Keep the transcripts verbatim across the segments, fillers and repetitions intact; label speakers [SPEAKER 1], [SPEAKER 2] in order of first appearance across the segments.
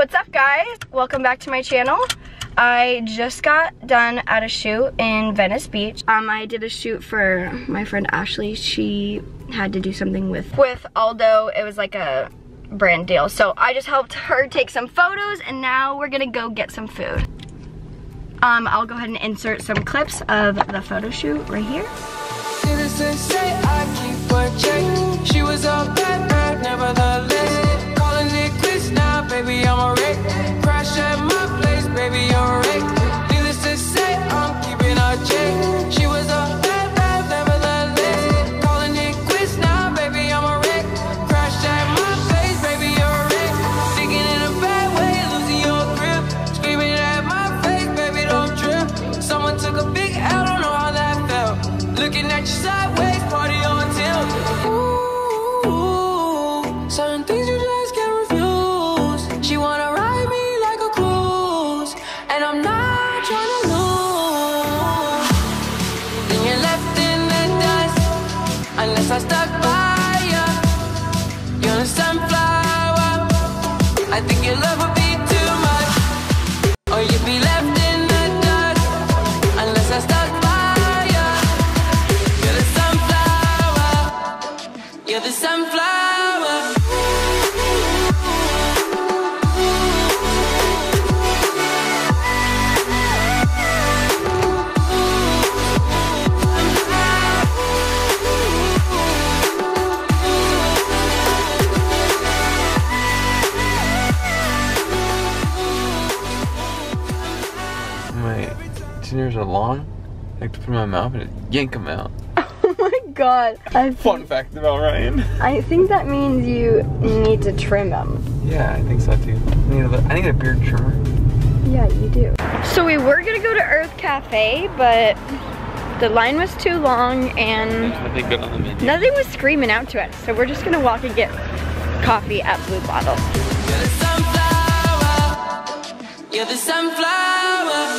[SPEAKER 1] What's up guys? Welcome back to my channel. I just got done at a shoot in Venice Beach. Um, I did a shoot for my friend Ashley. She had to do something with, with Aldo. It was like a brand deal. So I just helped her take some photos and now we're gonna go get some food. Um, I'll go ahead and insert some clips of the photo shoot right here.
[SPEAKER 2] Innocent say I keep a check. She was a bad bad, nevertheless. Calling it quits now, baby, I'm a wreck. Crash at my place, baby, you're a wreck. Needless to say, I'm keeping a check. She was a bad bad, nevertheless. Calling it quits now, baby, I'm a wreck. Crash at my place, baby, you're a wreck. Thinking in a bad way, losing your grip. Screaming at my face, baby, don't trip. Someone took a big L, don't know how that felt. Looking at you sideways, party on tilt. Ooh, ooh, certain things you just can't refuse. She wanna ride me like a cruise, and I'm not trying to lose. Then you're left in the dust, unless I stuck by ya. You're a sunflower. I think your love would be too much, or you'd be left in the dust, unless I stuck by. You're the sunflower.
[SPEAKER 3] My fingers are long. I like to put them in my mouth and yank them out.
[SPEAKER 1] Oh my god. I
[SPEAKER 3] Fun fact about Ryan.
[SPEAKER 1] I think that means you need to trim them.
[SPEAKER 3] Yeah, I think so too. I need a, I need a beard trimmer.
[SPEAKER 1] Yeah, you do. So we were gonna go to Earth Cafe, but the line was too long and
[SPEAKER 3] There's nothing good on the menu.
[SPEAKER 1] nothing was screaming out to us. So we're just gonna walk and get coffee at Blue Bottle.
[SPEAKER 2] You're the sunflower. You're the sunflower.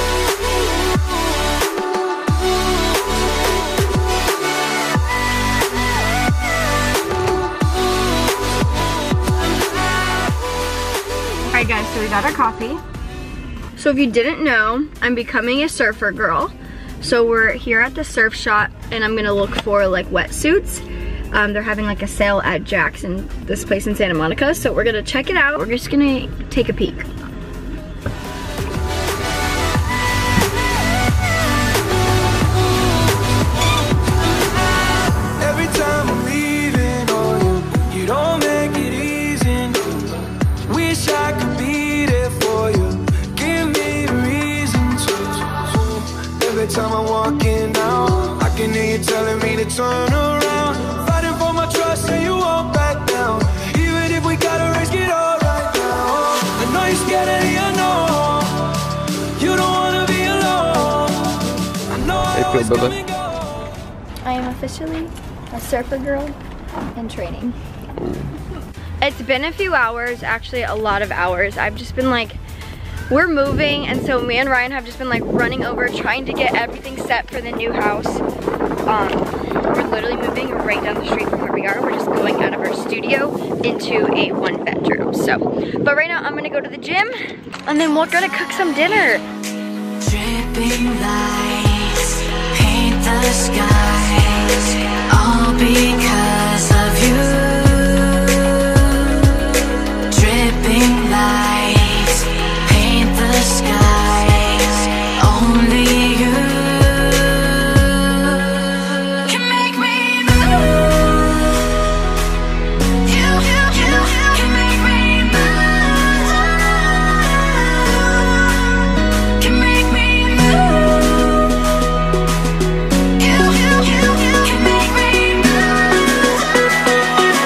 [SPEAKER 1] Alright guys, so we got our coffee. So if you didn't know, I'm becoming a surfer girl. So we're here at the surf shop and I'm gonna look for like wetsuits. Um, they're having like a sale at Jackson, this place in Santa Monica. So we're gonna check it out. We're just gonna take a peek.
[SPEAKER 2] Every time I'm leaving, oh, you, you don't make it easy. Wish I could be there for you. Give me a reason to. Every time I'm walking out, I can hear you telling me to turn around. Fighting for my trust and you won't back down. Even if we gotta risk it all right now. I know you're scared of the unknown. You don't wanna be alone. I know I always come and go.
[SPEAKER 1] I am officially a surfer girl in training. It's been a few hours, actually a lot of hours. I've just been like, we're moving, and so me and Ryan have just been like running over, trying to get everything set for the new house. Um, we're literally moving right down the street from where we are. We're just going out of our studio into a one bedroom. So, but right now I'm gonna go to the gym, and then we're gonna cook some dinner.
[SPEAKER 4] Dripping lights paint the skies, all because of you. Dripping lights paint the skies, only you can make me move. You, you, you can make me move. Can make me move. You, you, you can make me move.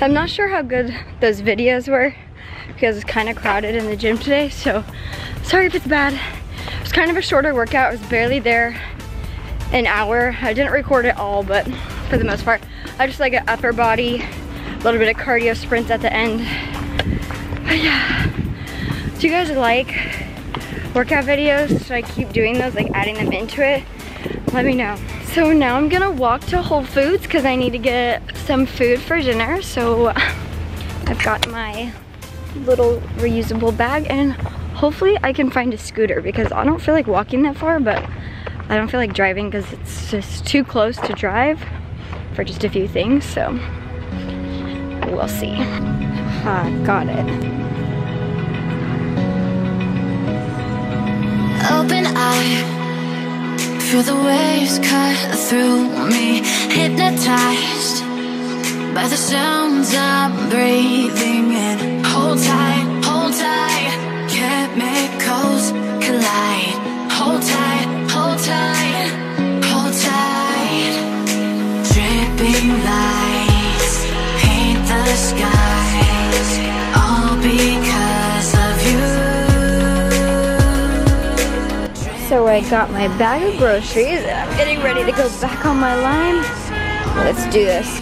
[SPEAKER 1] I'm not sure how good those videos were because it's kind of crowded in the gym today, so sorry if it's bad. It was kind of a shorter workout. I was barely there an hour. I didn't record it all, but for the most part, I just like an upper body, a little bit of cardio sprints at the end. But yeah, do you guys like workout videos? Should I keep doing those, like adding them into it? Let me know. So now I'm gonna walk to Whole Foods because I need to get some food for dinner. So I've got my little reusable bag and hopefully I can find a scooter because I don't feel like walking that far, but I don't feel like driving because it's just too close to drive for just a few things, so we'll see. Ah, got it.
[SPEAKER 4] Open eye, feel the waves cut through me, hypnotized by the sounds I'm breathing in. Hold tight, hold tight, chemicals collide. Hold tight, hold tight, hold tight. Dripping lights paint the skies, all because of you.
[SPEAKER 1] So I got my bag of groceries and I'm getting ready to go back on my line. Let's do this.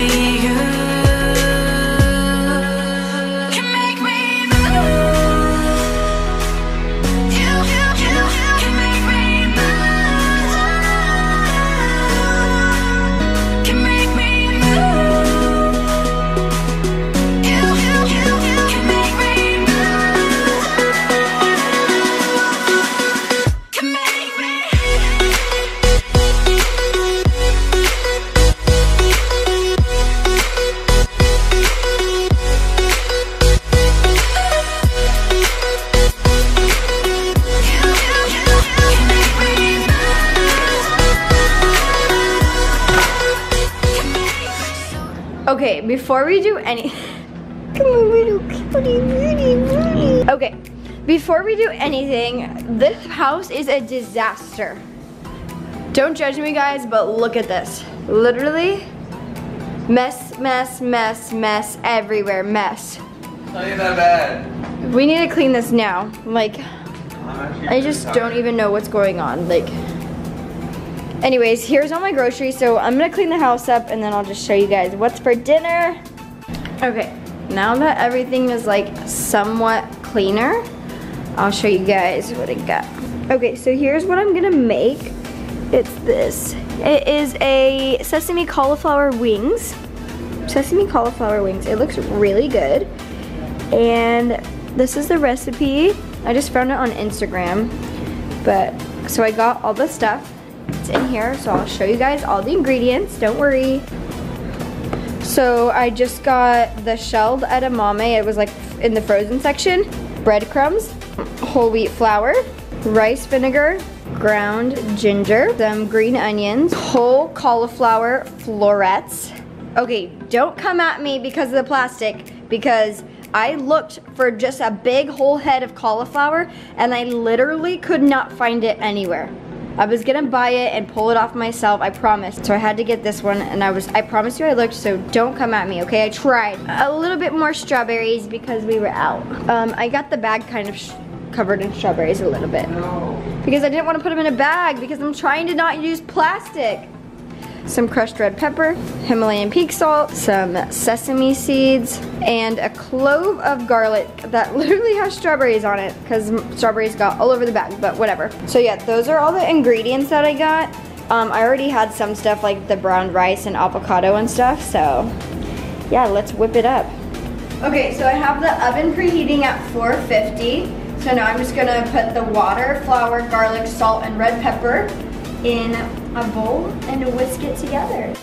[SPEAKER 1] Okay, before we do any, come on, little cutie, cutie, cutie. Okay, before we do anything, this house is a disaster. Don't judge me, guys, but look at this. Literally, mess, mess, mess, mess everywhere, mess.
[SPEAKER 3] It's not even that bad.
[SPEAKER 1] We need to clean this now. Like, I just don't even know what's going on. Like. Anyways, here's all my groceries, so I'm gonna clean the house up and then I'll just show you guys what's for dinner. Okay, now that everything is like somewhat cleaner, I'll show you guys what I got. Okay, so here's what I'm gonna make. It's this. It is a sesame cauliflower wings. Sesame cauliflower wings. It looks really good. And this is the recipe. I just found it on Instagram. But, so I got all the stuff. It's in here, so I'll show you guys all the ingredients, don't worry. So I just got the shelled edamame, it was like in the frozen section, breadcrumbs, whole wheat flour, rice vinegar, ground ginger, some green onions, whole cauliflower florets. Okay, don't come at me because of the plastic, because I looked for just a big whole head of cauliflower and I literally could not find it anywhere. I was gonna buy it and pull it off myself, I promised. So I had to get this one and I was, I promise you I looked, so don't come at me, okay? I tried. A little bit more strawberries because we were out. Um, I got the bag kind of sh covered in strawberries a little bit.
[SPEAKER 3] No.
[SPEAKER 1] Because I didn't want to put them in a bag because I'm trying to not use plastic. Some crushed red pepper, Himalayan pink salt, some sesame seeds, and a clove of garlic that literally has strawberries on it because strawberries got all over the bag, but whatever. So yeah, those are all the ingredients that I got. Um, I already had some stuff like the brown rice and avocado and stuff, so yeah, let's whip it up. Okay, so I have the oven preheating at four fifty. So now I'm just gonna put the water, flour, garlic, salt, and red pepper in a bowl and whisk it together.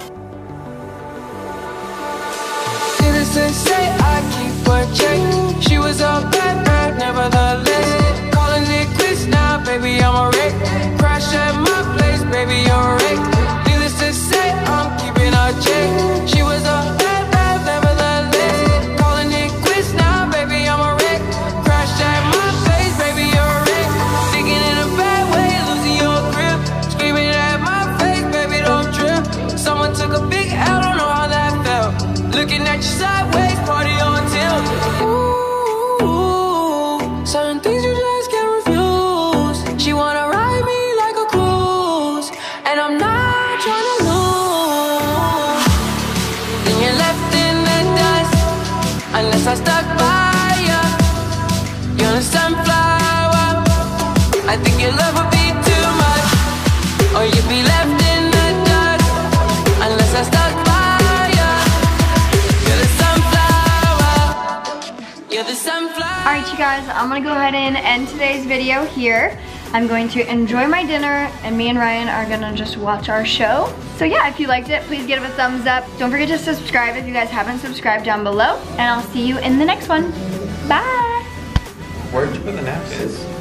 [SPEAKER 2] Citizens say I keep a check. She was a bad bad, nevertheless. Calling it quits now, baby, I'm a wreck. Crash at my place, baby, you're a wreck. Needless to say, I'm keeping a check. She was a bad bad, nevertheless. Calling it quits now, baby, I'm a wreck. Crash at my place, baby, you're a wreck. Thinking in a bad way, losing your grip. Screaming at my face, baby, don't trip. Someone took a big L, don't know how that felt. Looking at you sideways. I think your love would be too much, or you'd be left in the dark unless I stuck by you. You're the sunflower. You're the sunflower.
[SPEAKER 1] All right, you guys, I'm gonna go ahead and end today's video here. I'm going to enjoy my dinner, and me and Ryan are gonna just watch our show. So yeah, if you liked it, please give it a thumbs up. Don't forget to subscribe if you guys haven't subscribed down below, and I'll see you in the next one. Bye.
[SPEAKER 3] Where'd you put the napkins?